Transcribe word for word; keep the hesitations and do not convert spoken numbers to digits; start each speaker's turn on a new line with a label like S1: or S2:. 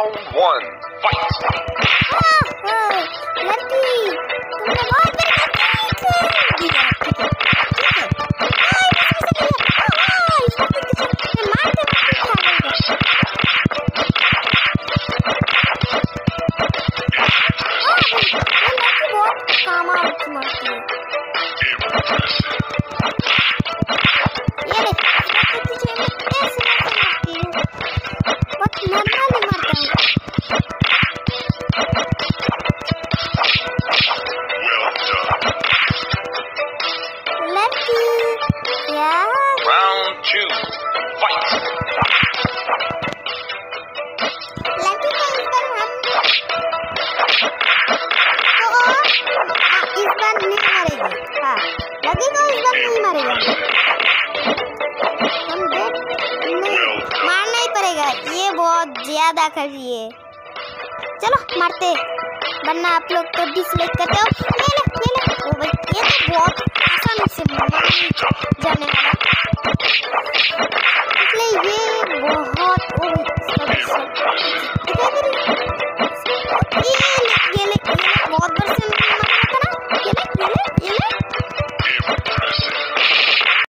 S1: Round one, fight!
S2: Lucky तुमने बहुत बड़ी गलती की।
S1: Round two, fight!
S2: इस बार नहीं मरेगी। हाँ, लगेगा इस बार नहीं मरेगा। हम देख नहीं मारना ही पड़ेगा। ये बहुत ज्यादा कर रही है। चलो मारते, वरना आप लोग तो डिसलाइक करते हो। ले ले